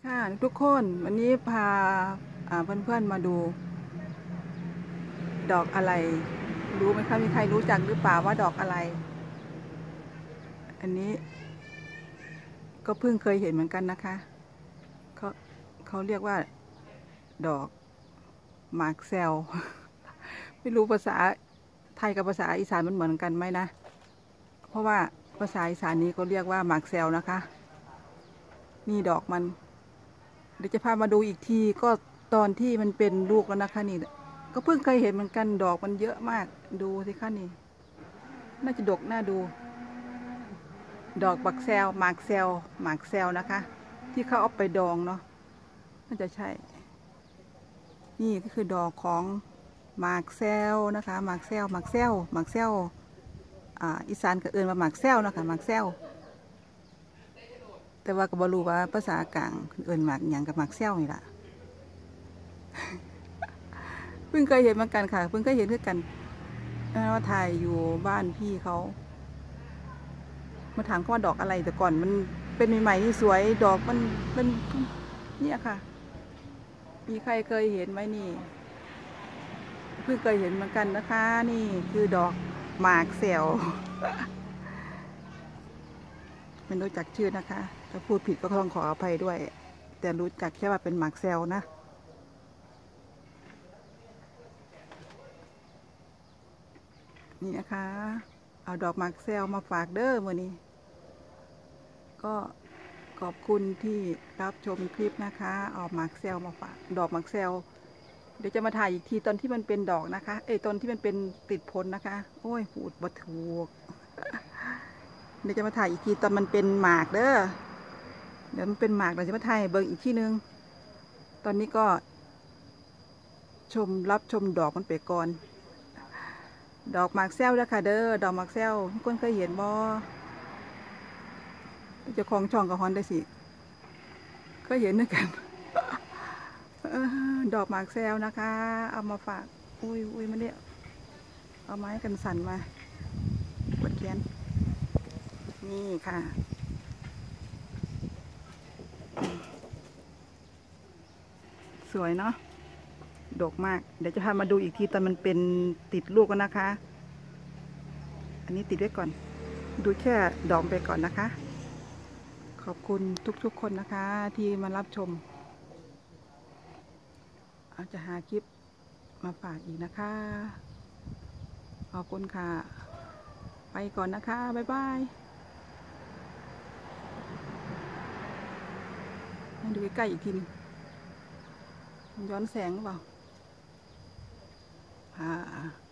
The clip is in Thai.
ค่ะทุกคนวันนี้พาเพื่อนๆมาดูดอกอะไรรู้ไหมคะมีใครรู้จักหรือเปล่าว่าดอกอะไรอันนี้ก็เพิ่งเคยเห็นเหมือนกันนะคะเขาเขาเรียกว่าดอกหมากแซวไม่รู้ภาษาไทยกับภาษาอีสานมันเหมือนกันไหมนะเพราะว่าภาษาอีสานนี้ก็เรียกว่าหมากแซวนะคะนี่ดอกมันเดี๋ยวจะพามาดูอีกทีก็ตอนที่มันเป็นลูกแล้วนะคะนี่ก็เพิ่งเคยเห็นเหมือนกันดอกมันเยอะมากดูสิคะนี่น่าจะดกน่าดูดอกบักแซวหมากแซวหมากแซวนะคะที่เขาเอาไปดองเนาะน่าจะใช่นี่ก็คือดอกของหมากแซวนะคะหมากแซวหมากแซวหมากแซวอีสานก็เอิ้นว่าหมากแซวนะคะหมากแซวแต่ว่าก็บ่รู้ว่าภาษากลางเอิ้นหมากหยังกับหมากแซวนี่ล่ะเพิ่งเคยเห็นเหมือนกันค่ะเพิ่งเคยเห็นด้วยกันว่าถ่ายอยู่บ้านพี่เขามาถามเขาว่าดอกอะไรแต่ก่อนมันเป็นใหม่ๆนี่สวยดอกมันเป็นเนี่ยค่ะมีใครเคยเห็นไหมนี่เพิ่งเคยเห็นเหมือนกันนะคะนี่คือดอกหมากแซวไม่รู้จักชื่อนะคะถ้าพูดผิดก็ต้องขออภัยด้วยแต่รู้จักแค่ว่าเป็นหมากแซวนะนี่นะคะเอาดอกหมากแซวมาฝากเด้อมื้อนี้ก็ขอบคุณที่รับชมคลิปนะคะเอาหมากแซวมาฝากดอกหมากแซวเดี๋ยวจะมาถ่ายอีกทีตอนที่มันเป็นดอกนะคะตอนที่มันเป็นติดผลนะคะโอ้ยพูดบ่ถูกเดี๋ยวจะมาถ่ายอีกทีตอนมันเป็นหมากเด้อเดี๋ยวมันเป็นหมากเราจะมาถ่ายเบิ่งอีกทีนึงตอนนี้ก็รับชมดอกมันไปก่อนดอกหมากแซวแล้วค่ะเด้อดอกหมากแซวทุกคนเคยเห็นบ่เจ้าของช่องกับฮอนได้สิก็เห็นด้วยกันดอกหมากแซวนะคะเอามาฝากอุ้ยมันเนี่ยเอาไม้กันสั่นมาปวดแขนนี่ค่ะสวยเนาะดกมากเดี๋ยวจะพามาดูอีกทีตอนมันเป็นติดลูกกันนะคะอันนี้ติดไว้ก่อนดูแค่ดอกไปก่อนนะคะขอบคุณทุกๆคนนะคะที่มารับชมอาจจะหาคลิปมาฝากอีกนะคะขอบคุณค่ะไปก่อนนะคะบ๊ายบายให้ดูใกล้ๆอีกทีนึงย้อนแสงหรือเปล่า